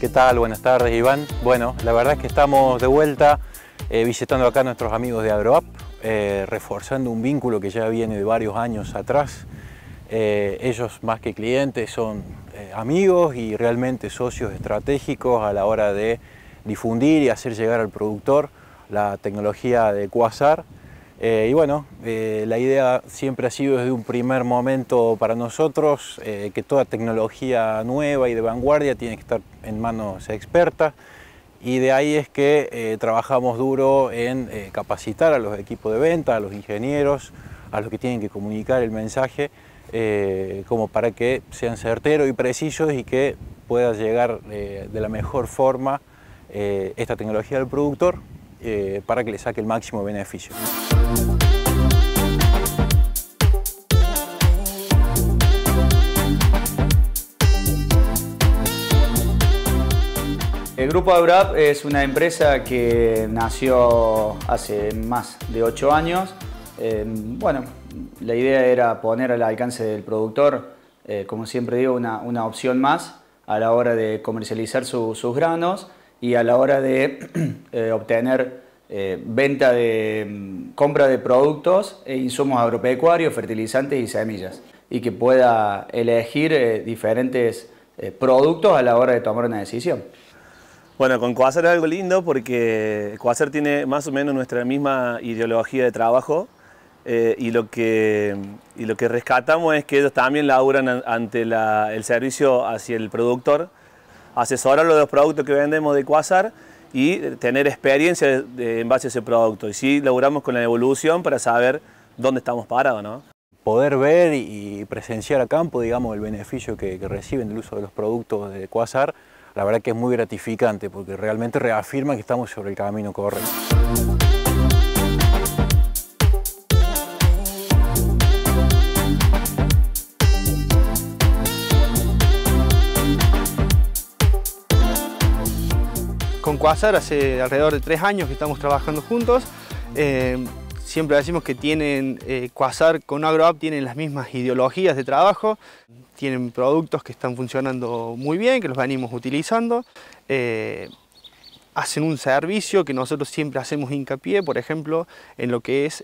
¿Qué tal? Buenas tardes, Iván. Bueno, la verdad es que estamos de vuelta visitando acá a nuestros amigos de AgroUp, reforzando un vínculo que ya viene de varios años atrás. Ellos, más que clientes, son amigos y realmente socios estratégicos a la hora de difundir y hacer llegar al productor la tecnología de Quasar. Y bueno, la idea siempre ha sido desde un primer momento para nosotros que toda tecnología nueva y de vanguardia tiene que estar en manos expertas, y de ahí es que trabajamos duro en capacitar a los equipos de venta, a los ingenieros, a los que tienen que comunicar el mensaje, como para que sean certeros y precisos y que pueda llegar de la mejor forma esta tecnología al productor para que le saque el máximo beneficio. El Grupo AgroUp es una empresa que nació hace más de 8 años. Bueno, la idea era poner al alcance del productor, como siempre digo, una opción más a la hora de comercializar sus granos y a la hora de obtener compra de productos e insumos agropecuarios, fertilizantes y semillas, y que pueda elegir diferentes productos a la hora de tomar una decisión. Bueno, con Quasar es algo lindo porque Quasar tiene más o menos nuestra misma ideología de trabajo, y lo que rescatamos es que ellos también laburan ante el servicio hacia el productor, asesorarlo de los productos que vendemos de Quasar y tener experiencia en base a ese producto. Y sí, laburamos con la evolución para saber dónde estamos parados, ¿no? Poder ver y presenciar a campo, digamos, el beneficio que reciben del uso de los productos de Quasar, la verdad que es muy gratificante porque realmente reafirma que estamos sobre el camino correcto. Con Quasar hace alrededor de 3 años que estamos trabajando juntos. Siempre decimos que Quasar con AgroUp tienen las mismas ideologías de trabajo, tienen productos que están funcionando muy bien, que los venimos utilizando, hacen un servicio que nosotros siempre hacemos hincapié, por ejemplo, en lo que es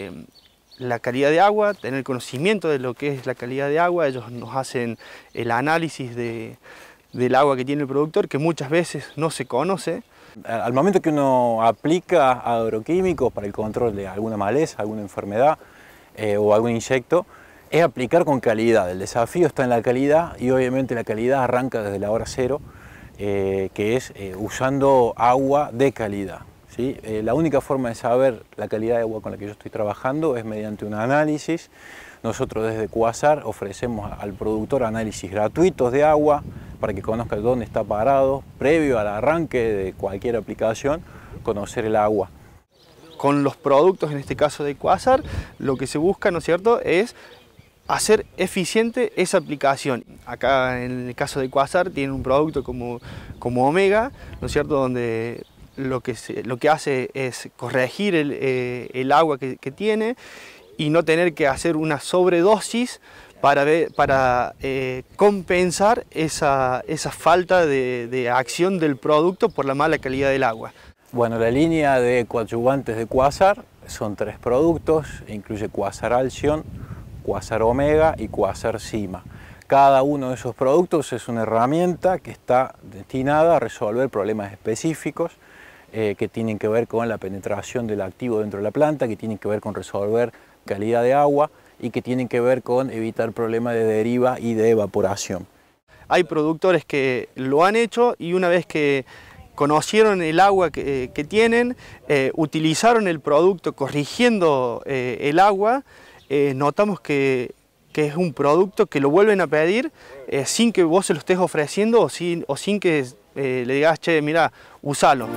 la calidad de agua, tener conocimiento de lo que es la calidad de agua. Ellos nos hacen el análisis del agua que tiene el productor, que muchas veces no se conoce. Al momento que uno aplica agroquímicos para el control de alguna maleza, alguna enfermedad o algún insecto, es aplicar con calidad. El desafío está en la calidad y obviamente la calidad arranca desde la hora cero, que es usando agua de calidad, ¿sí? La única forma de saber la calidad de agua con la que yo estoy trabajando es mediante un análisis. Nosotros desde Quasar ofrecemos al productor análisis gratuitos de agua para que conozca dónde está parado, previo al arranque de cualquier aplicación, conocer el agua. Con los productos, en este caso de Quasar, lo que se busca, ¿no es cierto?, es hacer eficiente esa aplicación. Acá en el caso de Quasar tienen un producto como Omega, ¿no es cierto?, donde lo que hace es corregir el agua que tiene y no tener que hacer una sobredosis para compensar esa falta de acción del producto por la mala calidad del agua. Bueno, la línea de coadyuvantes de Quasar son 3 productos, incluye Quasar Alción, Quasar Omega y Quasar Sima. Cada uno de esos productos es una herramienta que está destinada a resolver problemas específicos que tienen que ver con la penetración del activo dentro de la planta, que tienen que ver con resolver calidad de agua y que tienen que ver con evitar problemas de deriva y de evaporación. Hay productores que lo han hecho y una vez que conocieron el agua que tienen, utilizaron el producto corrigiendo el agua, notamos que es un producto que lo vuelven a pedir sin que vos se lo estés ofreciendo o sin que le digas, che, mira, usalo.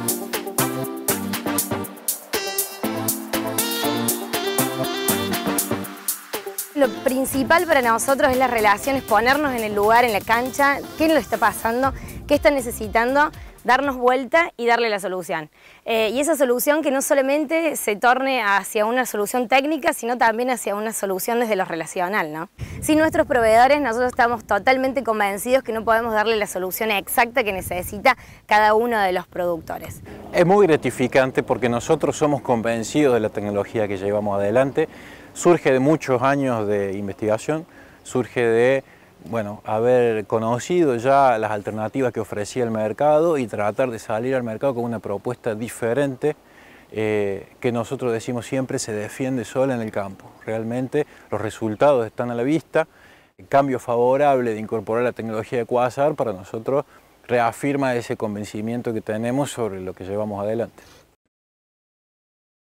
Lo principal para nosotros es las relaciones, ponernos en el lugar, en la cancha, qué nos está pasando, qué están necesitando, darnos vuelta y darle la solución. Y esa solución que no solamente se torne hacia una solución técnica, sino también hacia una solución desde lo relacional, ¿no? Sin nuestros proveedores, nosotros estamos totalmente convencidos que no podemos darle la solución exacta que necesita cada uno de los productores. Es muy gratificante porque nosotros somos convencidos de la tecnología que llevamos adelante. Surge de muchos años de investigación, surge de haber conocido ya las alternativas que ofrecía el mercado y tratar de salir al mercado con una propuesta diferente que nosotros decimos siempre se defiende sola en el campo. Realmente los resultados están a la vista. El cambio favorable de incorporar la tecnología de Quasar para nosotros reafirma ese convencimiento que tenemos sobre lo que llevamos adelante.